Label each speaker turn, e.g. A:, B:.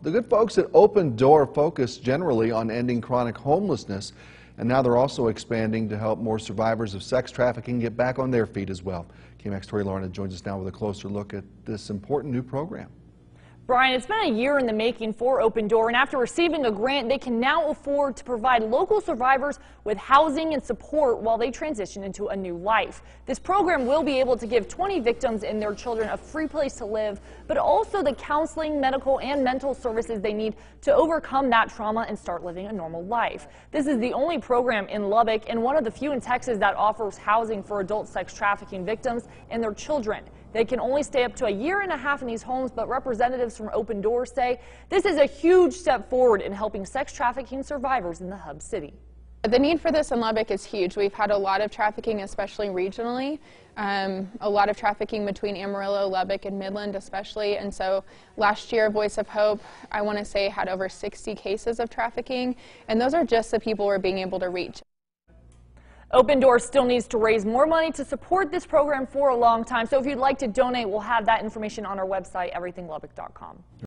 A: The good folks at Open Door focus generally on ending chronic homelessness, and now they're also expanding to help more survivors of sex trafficking get back on their feet as well. KMAX Tori Lorna joins us now with a closer look at this important new program.
B: Brian, it's been a year in the making for Open Door, and after receiving a grant, they can now afford to provide local survivors with housing and support while they transition into a new life. This program will be able to give 20 victims and their children a free place to live, but also the counseling, medical, and mental services they need to overcome that trauma and start living a normal life. This is the only program in Lubbock and one of the few in Texas that offers housing for adult sex trafficking victims and their children. They can only stay up to a year and a half in these homes, but representatives from Open Door say this is a huge step forward in helping sex trafficking survivors in the hub city.
C: The need for this in Lubbock is huge. We've had a lot of trafficking, especially regionally, a lot of trafficking between Amarillo, Lubbock, and Midland especially, and so last year Voice of Hope, I want to say, had over 60 cases of trafficking, and those are just the people we're being able to reach.
B: Open Door still needs to raise more money to support this program for a long time, so if you'd like to donate, we'll have that information on our website, everythinglubbock.com.